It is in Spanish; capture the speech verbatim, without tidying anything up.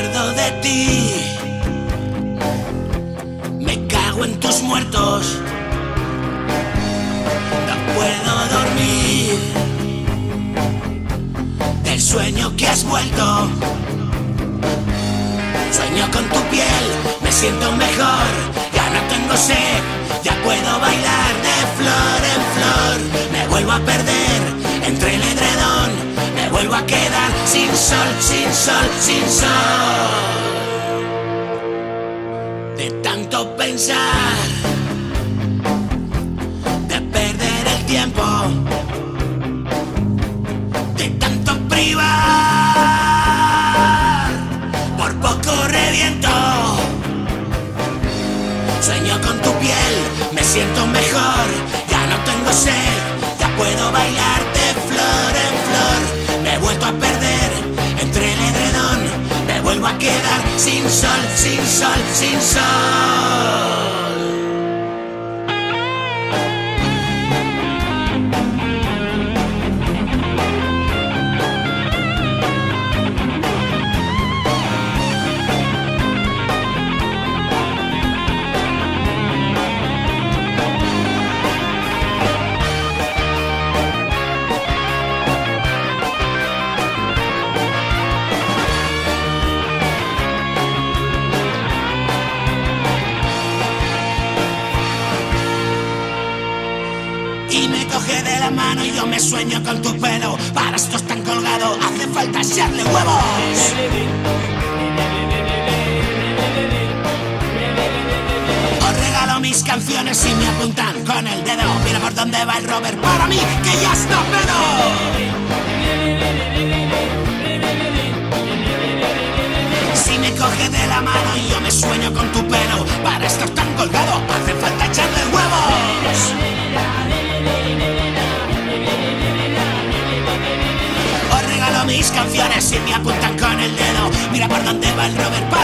acuerdo de ti, me cago en tus muertos, no puedo dormir del sueño que has vuelto. Sueño con tu piel, me siento mejor, ya no tengo sed, ya puedo bailar de flor en flor. Me vuelvo a perder entre el edredón, me vuelvo a quedar sin sol, sin sol, sin sol. De tanto pensar, de perder el tiempo, de tanto privar, por poco reviento. Sueño con tu piel, me siento mejor, ya no tengo sed, ya puedo bailar de flor en flor. Me he vuelto a perder entre el edredón, me vuelvo a quedar sin sol, sin sol, sin sol. Y me coge de la mano y yo me sueño con tu pelo. Para esto tan colgado, hace falta echarle huevos. Os regalo mis canciones y me apuntan con el dedo. Mira por dónde va el Robert, para mí que ya está pedo. Si me coge de la mano y yo me sueño con tu pelo. Para esto tan colgado, hace falta echarle huevos. Mis canciones y me apuntan con el dedo. Mira por dónde va el Robert.